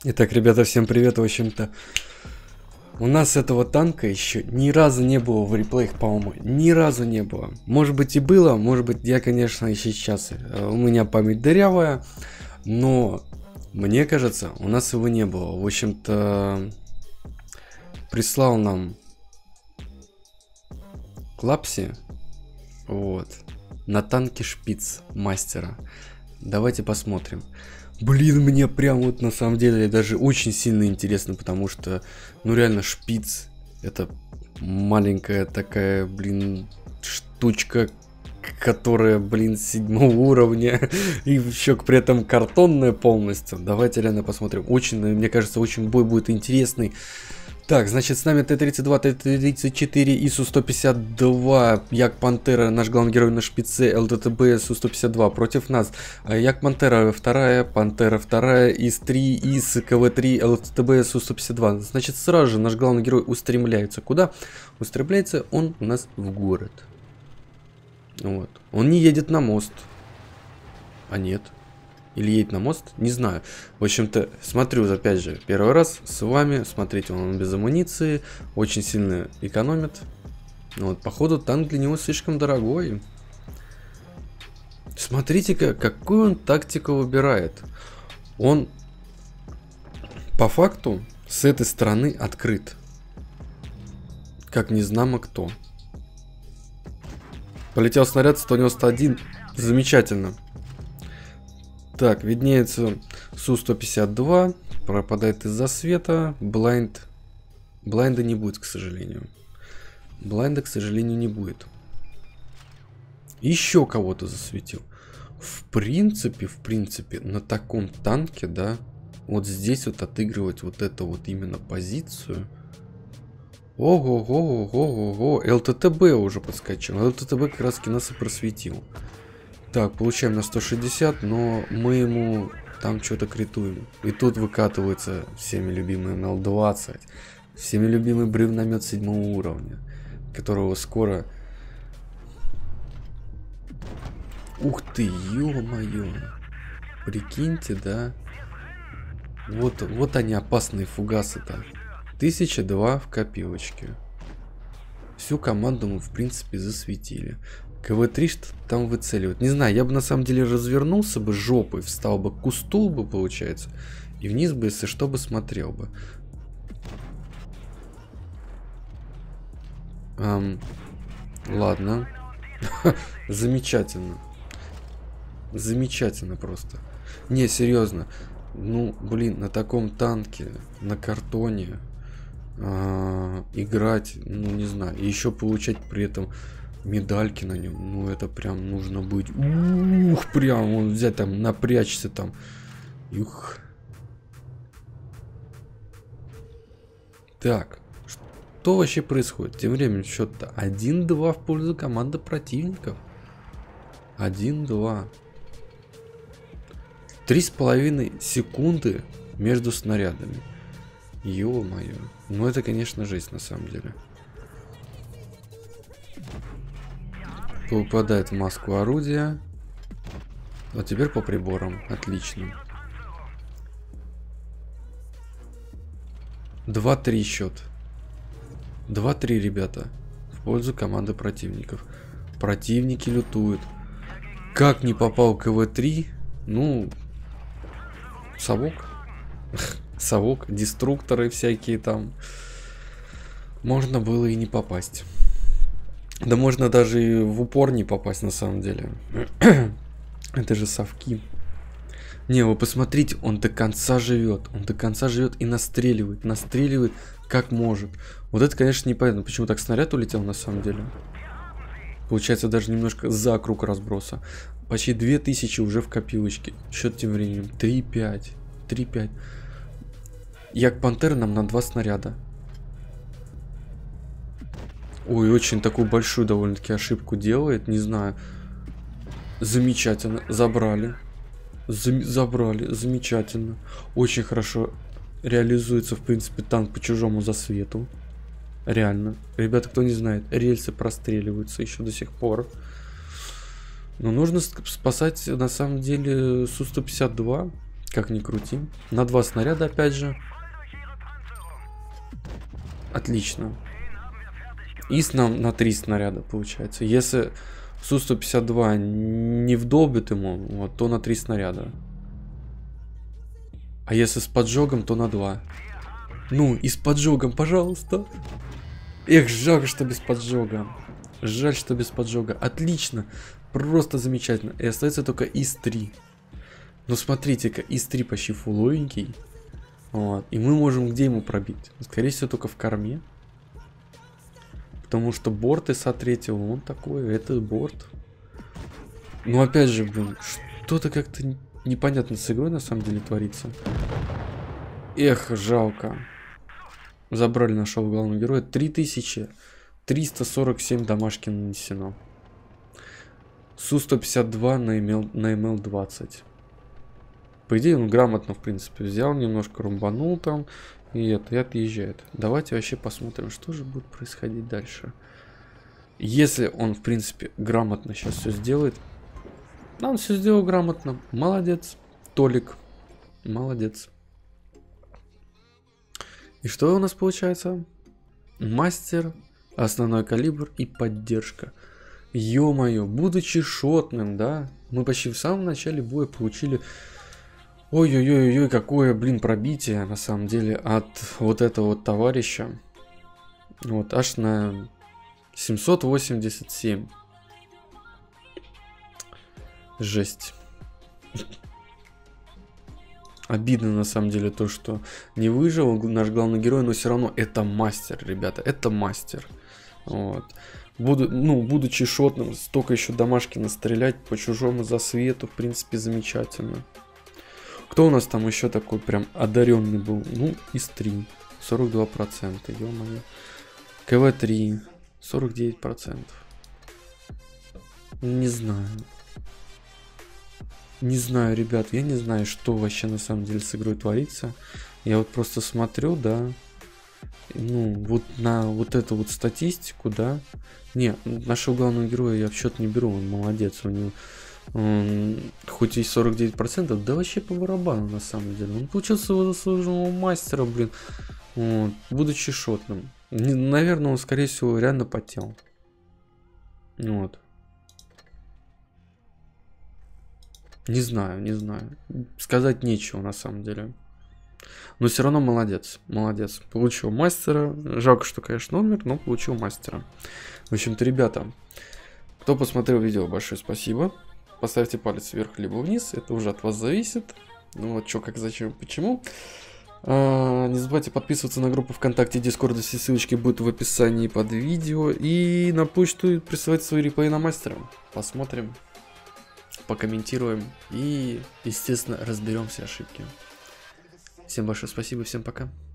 Итак, ребята, всем привет. В общем-то, у нас этого танка еще ни разу не было в реплеях, по-моему. Ни разу не было. Может быть и было, может быть, я, конечно, и сейчас. У меня память дырявая, но мне кажется, у нас его не было. В общем-то, прислал нам Клапси, вот, на танке Шпиц мастера. Давайте посмотрим. Блин, мне прям вот на самом деле даже очень сильно интересно, потому что, ну реально, Шпиц это маленькая такая, блин, штучка, которая, блин, 7-го уровня, и еще при этом картонная полностью. Давайте реально посмотрим. Очень, мне кажется, очень бой будет интересный. Так, значит, с нами Т-32, Т-34, ИСУ-152, Як Пантера, наш главный герой на Шпице, ЛТТБ, Су-152 против нас. Як Пантера 2, Пантера 2, ИС-3, ИС, КВ-3, ЛТТБ, Су-152. Значит, сразу же наш главный герой устремляется. Куда? Устремляется он у нас в город. Вот. Он не едет на мост. А нет. Или едет на мост, не знаю. В общем-то, смотрю, опять же, первый раз с вами. Смотрите, он без амуниции, очень сильно экономит. Вот, походу, танк для него слишком дорогой. Смотрите-ка, какую он тактику выбирает. Он, по факту, с этой стороны открыт. Как незнамо кто. Полетел снаряд 191. Замечательно. Так, виднеется Су-152, пропадает из-за света, Блайнда не будет, к сожалению. Блайнда, к сожалению, не будет. Еще кого-то засветил. В принципе, на таком танке, да, вот здесь вот отыгрывать вот эту вот именно позицию. Ого-го-го-го-го, ЛТТБ уже подскочил, ЛТТБ как раз нас и просветил. Так, получаем на 160, но мы ему там что-то критуем. И тут выкатывается всеми любимый МЛ-20. Всеми любимый бревномет 7-го уровня. Которого скоро... Ух ты, ё-моё. Прикиньте, да? Вот они, опасные фугасы-то. 1002 в копилочке. Всю команду мы, в принципе, засветили. КВ-3 что там выцеливает. Не знаю, я бы на самом деле развернулся бы жопой, встал бы к кусту бы, получается. И вниз бы, если что, бы смотрел бы. Ладно. Замечательно. Замечательно просто. Не, серьезно. Ну, блин, на таком танке, на картоне играть, ну, не знаю. И еще получать при этом... медальки на нем, ну это прям нужно быть, прям он взять там, напрячься там, Так, что вообще происходит? Тем временем счет-то 1-2 в пользу команды противников. 1-2. 3,5 секунды между снарядами. Ё-моё. Ну это, конечно, жесть на самом деле. Попадает в маску орудия. А теперь по приборам. Отлично. 2-3 счет. 2-3, ребята. В пользу команды противников. Противники лютуют. Как не попал КВ-3? Ну... Совок. Совок. Деструкторы всякие там. Можно было и не попасть. Да можно даже и в упор не попасть на самом деле. Это же совки. Не, вы посмотрите, он до конца живет. Он до конца живет и настреливает. Настреливает как может. Вот это, конечно, непонятно, почему так снаряд улетел на самом деле. Получается даже немножко за круг разброса. Почти 2000 уже в копилочке. Счет тем временем 3-5. 3-5. Як Пантера нам на 2 снаряда. Ой, очень такую большую довольно-таки ошибку делает, не знаю. Замечательно, забрали. Забрали, замечательно. Очень хорошо реализуется, в принципе, танк по чужому засвету. Реально. Ребята, кто не знает, рельсы простреливаются еще до сих пор. Но нужно спасать, на самом деле, Су-152, Как ни крути. На 2 снаряда опять же. Отлично. ИС нам на 3 снаряда получается. Если Су-152 не вдолбит ему, вот, то на 3 снаряда. А если с поджогом, то на 2. Ну, и с поджогом, пожалуйста. Эх, жалко, что без поджога. Жаль, что без поджога. Отлично. Просто замечательно. И остается только ИС-3. Но смотрите-ка, ИС-3 почти фуловенький. Вот. И мы можем где ему пробить? Скорее всего, только в корме. Потому что борт ИСа-3, он такой, это борт. Ну, опять же, блин, что-то как-то непонятно с игрой на самом деле творится. Эх, жалко. Забрали нашего главного героя. 3347 дамажки нанесено. Су-152 на МЛ-20. По идее, он грамотно, в принципе, взял, немножко румбанул там. И отъезжает. Давайте вообще посмотрим, что же будет происходить дальше. Если он, в принципе, грамотно сейчас все сделает. Да, он все сделал грамотно. Молодец, Толик. Молодец. И что у нас получается? Мастер, основной калибр и поддержка. Ё-моё, будучи шотным, да? Мы почти в самом начале боя получили... Ой-ой-ой-ой, какое, блин, пробитие, на самом деле, от вот этого вот товарища. Вот, аж на 787. Жесть. Обидно, на самом деле, то, что не выжил наш главный герой, но все равно это мастер, ребята, это мастер. Вот. Будучи шотным, столько еще дамажки настрелять по чужому засвету, в принципе, замечательно. Кто у нас там еще такой прям одаренный был? Ну, ИС-3, 42%, ё-моё. КВ-3, 49%. Не знаю. Не знаю, ребят, я не знаю, что вообще на самом деле с игрой творится. Я вот просто смотрю, да. Ну, вот на вот эту вот статистику, да. Не, нашего главного героя я в счет не беру, он молодец, у него... хоть и 49%, да вообще по барабану на самом деле. Он получил своего заслуженного мастера, блин, вот, будучи шотным. Наверное, он, скорее всего, реально потел. Вот. Не знаю, не знаю. Сказать нечего на самом деле. Но все равно молодец, молодец. Получил мастера. Жалко, что, конечно, умер, но получил мастера. В общем-то, ребята, кто посмотрел видео, большое спасибо. Поставьте палец вверх либо вниз, это уже от вас зависит. Ну вот, что, как, зачем, почему. Не забывайте подписываться на группу ВКонтакте, Дискорд, все ссылочки будут в описании под видео. И на почту присылайте свои реплеи на мастера. Посмотрим, покомментируем и, естественно, разберем все ошибки. Всем большое спасибо, всем пока.